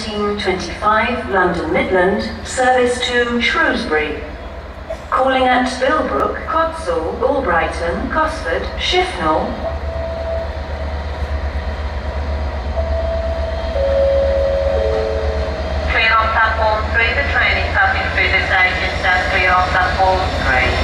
1925 London Midland, service to Shrewsbury. Calling at Bilbrook, Codsall, Albrighton, Cosford, Shifnal. Clear on platform 3, the train is passing through the station, stand clear on platform 3.